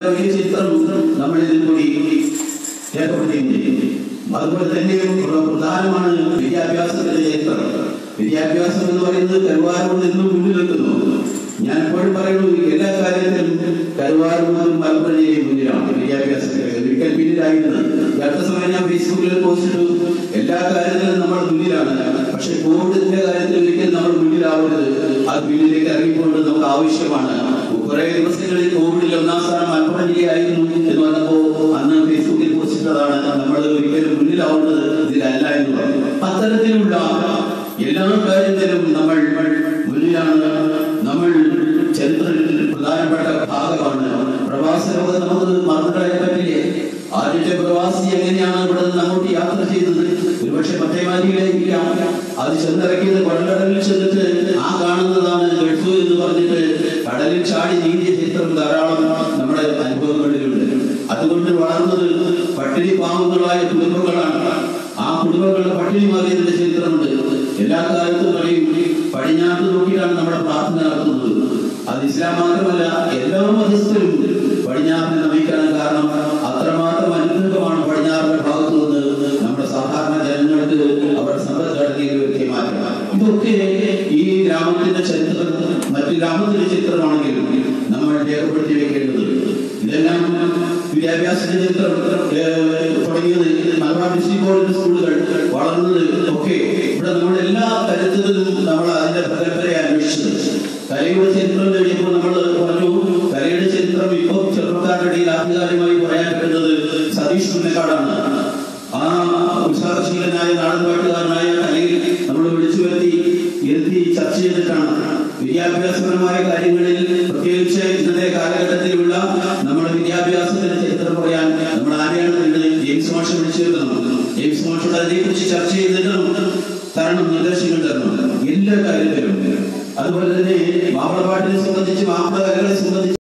ചിത്രം നമ്മളിതിൽ കൂടി രേഖപ്പെടുത്തിയിട്ടുണ്ട്. അതുപോലെ തന്നെ പ്രധാനമാണ് വിദ്യാഭ്യാസത്തിന്റെ ചരിത്രം. വിദ്യാഭ്യാസം എന്ന് പറയുന്നത് കരുവാരൂർ നിന്നും മുന്നിൽ നിൽക്കുന്നു. ഞാൻ എപ്പോഴും പറയുന്നു, എല്ലാ കാര്യത്തിലും കരുവാരൂരും മലപ്പുറം ജില്ലയും മുന്നിലാണ്. വിദ്യാഭ്യാസത്തിൽ ഒരിക്കൽ പിന്നിലായിരുന്നു. അടുത്ത സമയം ഞാൻ ഫേസ്ബുക്കിൽ പോസ്റ്റ് ഇട്ടു, എല്ലാ കാര്യത്തിലും നമ്മൾ മുന്നിലാണ്. പക്ഷെ കോവിഡിന്റെ കാര്യത്തിൽ ഒരിക്കൽ നമ്മൾ മുന്നിലാവരുത്. അത് പിന്നിലേക്ക് ഇറങ്ങിക്കൊണ്ട് നമുക്ക് ആവശ്യമാണ്. കുറെ ദിവസങ്ങളിൽ കോവിഡിൽ 1-ാം സ്ഥാനം മലപ്പുറം ജില്ലയായിരുന്നു എന്ന് പറഞ്ഞപ്പോ അന്ന് ഫേസ്ബുക്കിൽ പോസ്റ്റ് ഇട്ടതാണ്, നമ്മൾ ഒരിക്കലും മുന്നിലാവുന്നത് ഇതിലല്ല എന്ന് പറഞ്ഞു. അത്തരത്തിലുള്ള എല്ലാ കാര്യത്തിലും നമ്മൾ മുന്നിലാണ്. നമ്മൾ ചരിത്രത്തിൽ പ്രധാനപ്പെട്ട ഭാഗമാണ്. പ്രവാസ ലോകം നമുക്ക് മറന്നുകളയാൻ പറ്റില്ലേ? ആദ്യത്തെ പ്രവാസി എങ്ങനെയാണ് ഇവിടെ നിന്ന് അങ്ങോട്ട് യാത്ര ചെയ്തത്? ഒരുപക്ഷെ മറ്റേമാരിയിലേക്കില്ല. അത് ചെന്നിറക്കിയത് കടലിൽ ചെന്നിട്ട് ആ കാണുന്നതാണ് ഗൾഫ് എന്ന് പറഞ്ഞിട്ട് കടലിൽ ചാടി നീന്തിയ ചിത്രം ധാരാളം നമ്മുടെ അനുഭവങ്ങളിലുണ്ട്. അതുകൊണ്ട് വളർന്നത് പട്ടിണി പാവങ്ങളായ കുടുംബങ്ങളാണ്. ആ കുടുംബങ്ങളുടെ പട്ടിണി മാറിയതിന്റെ ചരിത്രമുണ്ട്. എല്ലാ കാലത്തും പറയും, പടിഞ്ഞാട്ട് നോക്കിയിട്ടാണ് നമ്മുടെ പ്രാർത്ഥന നടത്തുന്നത്. അത് ഇസ്ലാം മാത്രമല്ല, എല്ലാ മതസ്ഥരും പടിഞ്ഞാറിനെ നമിക്കാൻ കാരണം അത്രമാത്രം അനുഗ്രഹമാണ് പടിഞ്ഞാറിന്റെ ഭാഗത്തു നിന്ന് നമ്മുടെ സാധാരണ ജനങ്ങൾക്ക് അവരുടെ സമ്പദ്ഘടനയിൽ വരുത്തിയ മാറ്റം. ഇതൊക്കെ ഈ ഗ്രാമത്തിന്റെ ചരിത്രം മറ്റു ഗ്രാമത്തിന്റെ ചരിത്രമാണെങ്കിലും നമ്മൾ രേഖപ്പെടുത്തി വെക്കേണ്ടത്. ഇതെല്ലാം വിദ്യാഭ്യാസത്തിന്റെ ചരിത്രം തുടങ്ങിയത് മലബാർ ഡിസ്ട്രിക്ട് ബോർഡിന്റെ സ്കൂളുകൾ വളർന്നത് ഒക്കെ ഇവിടെ നമ്മൾ എല്ലാ തരത്തിലും നമ്മൾ അതിന്റെ പരമ്പരയെ അന്വേഷിച്ചത്. കലയുടെ ചരിത്രം കഴിഞ്ഞപ്പോൾ നമ്മൾ പറഞ്ഞു, കലയുടെ ചരിത്രം ഇപ്പോൾ ചെറുപ്പക്കാരുടെ ഇടയിൽ ആധികാരികമായി പറയാൻ പറ്റുന്നത് സതീഷ് പുന്നക്കാടാണ്. ആ ഉത്സാഹശീലനായ നാടൻപാട്ടുകാരനായ കലയിൽ നമ്മൾ വിളിച്ചു ഇരുത്തി ചർച്ച ചെയ്തിട്ടാണ് വിദ്യാഭ്യാസപരമായ കാര്യങ്ങളിൽ, പ്രത്യേകിച്ച് ഇന്നത്തെ കാലഘട്ടത്തിലുള്ള നമ്മുടെ വിദ്യാഭ്യാസത്തിന്റെ ചരിത്രം പറയാൻ നമ്മൾ ആരെയാണ് വേണ്ടത്? ജെയിംസ് മാഷ് വിളിച്ചിരുന്നു. ജെയിംസ് മാഷോട് അതിനെക്കുറിച്ച് ചർച്ച ചെയ്തിട്ട് തരണം, നിർദ്ദേശങ്ങൾ തരണം എല്ലാ കാര്യത്തിലും. അതുപോലെ തന്നെ മാപ്പിളപ്പാട്ടിനെ സംബന്ധിച്ച്, മാപ്പിള കലകളെ സംബന്ധിച്ച്